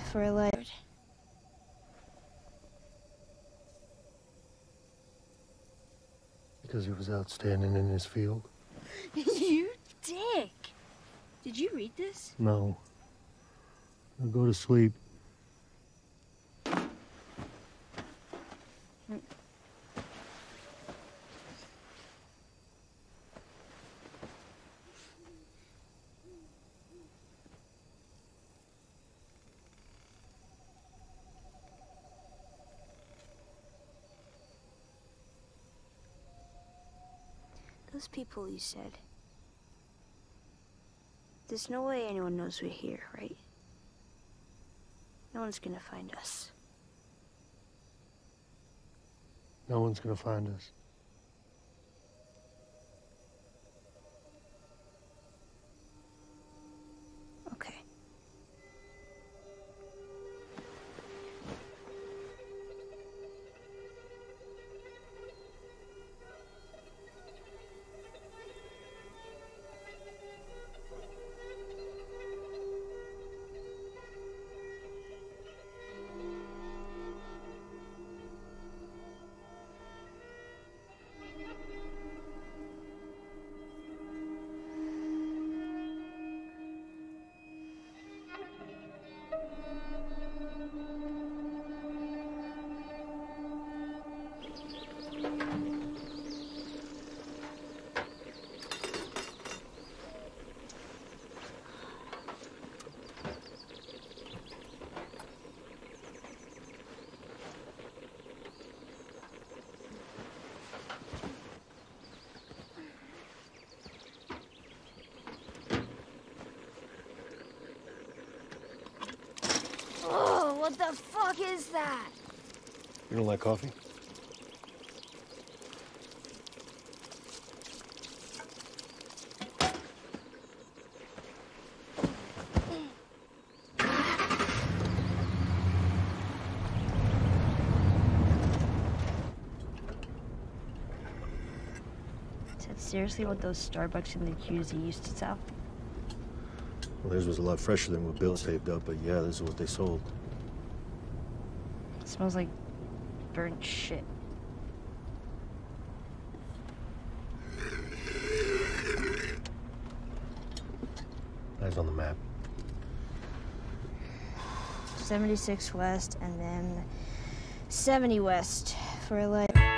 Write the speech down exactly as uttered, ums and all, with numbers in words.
for a light. Because he was outstanding in his field. You dick! Did you read this? No. Now go to sleep. Those people you said. There's no way anyone knows we're here, right? No one's gonna find us. No one's gonna find us. Okay. Oh, what the fuck is that? You don't like coffee? Is that seriously what those Starbucks in the Q Z used to sell? Well, theirs was a lot fresher than what Bill saved up, but yeah, this is what they sold. It smells like burnt shit. Eyes on the map. seventy-six west and then seventy west for a light.